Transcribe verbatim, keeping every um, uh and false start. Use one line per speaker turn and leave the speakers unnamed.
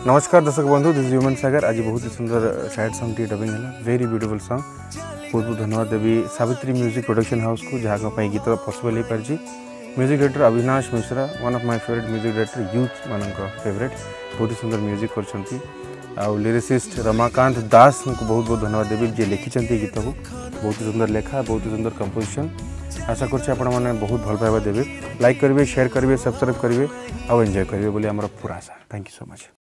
नमस्कार दर्शक बंधु, दिस ह्यूमन सागर। आज बहुत ही सुंदर सैड सॉन्ग टी डबिंग है, वेरी ब्यूटीफुल सॉन्ग। बहुत बहुत धन्यवाद Devi Savitri music production house को, जहाँ गीत पॉसिबल हो party. Music director Avinash Mishra, one of my favourite music director, यूथ मान फेवरेट। बहुत ही सुंदर म्यूजिक कर लिरिसिस्ट रमाकांत दास को बहुत बहुत धन्यवाद देवी, जी लिखिं गीत को। बहुत ही सुंदर लेखा, बहुत ही सुंदर कंपोजिशन। आशा करछे आपण माने बहुत भल पाइबा देबे। लाइक करेंगे, शेयर करेंगे, सब्सक्राइब करेंगे और एंजॉय करेंगे बोली आमर पूरा आशा। Thank you so much.